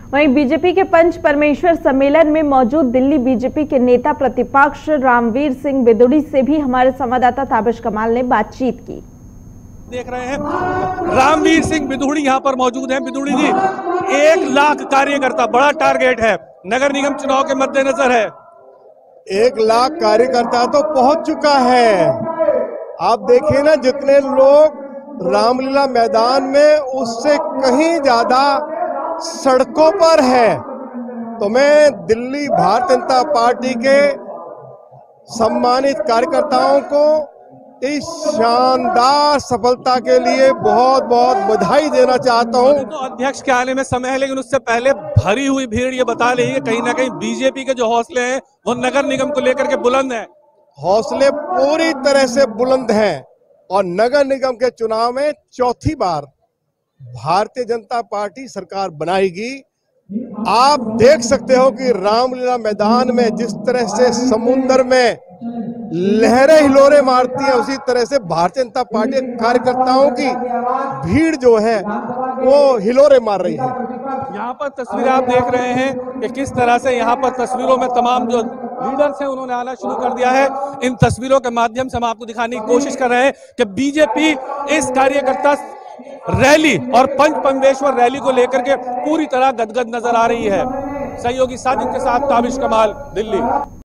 वहीं बीजेपी के पंच परमेश्वर सम्मेलन में मौजूद दिल्ली बीजेपी के नेता प्रतिपक्ष रामवीर सिंह बिदुड़ी से भी हमारे संवाददाता ताबिश कमाल ने बातचीत की। देख रहे हैं रामवीर सिंह बिदुड़ी यहाँ पर मौजूद हैं। बिदुड़ी जी, 1 लाख कार्यकर्ता बड़ा टारगेट है, नगर निगम चुनाव के मद्देनजर है। 1 लाख कार्यकर्ता तो पहुंच चुका है। आप देखिए ना, जितने लोग रामलीला मैदान में उससे कहीं ज्यादा सड़कों पर है। तो मैं दिल्ली भारतीय जनता पार्टी के सम्मानित कार्यकर्ताओं को इस शानदार सफलता के लिए बहुत बहुत बधाई देना चाहता हूं। तो अध्यक्ष के आने में समय है, लेकिन उससे पहले भरी हुई भीड़ ये बता रही है कहीं ना कहीं बीजेपी के जो हौसले हैं वो नगर निगम को लेकर के बुलंद हैं। हौसले पूरी तरह से बुलंद हैं और नगर निगम के चुनाव में चौथी बार भारतीय जनता पार्टी सरकार बनाएगी। आप देख सकते हो कि रामलीला मैदान में जिस तरह से समुद्र में लहरें हिलोरे मारती है, उसी तरह से भारतीय जनता पार्टी कार्यकर्ताओं की भीड़ जो है वो हिलोरे मार रही है। यहाँ पर तस्वीरें आप देख रहे हैं कि किस तरह से यहाँ पर तस्वीरों में तमाम जो लीडर्स हैं उन्होंने आना शुरू कर दिया है। इन तस्वीरों के माध्यम से हम आपको दिखाने की कोशिश कर रहे हैं कि बीजेपी इस कार्यकर्ता रैली और पंच परमेश्वर रैली को लेकर के पूरी तरह गदगद नजर आ रही है। सहयोगी साजिद के साथ ताबिश कमाल, दिल्ली।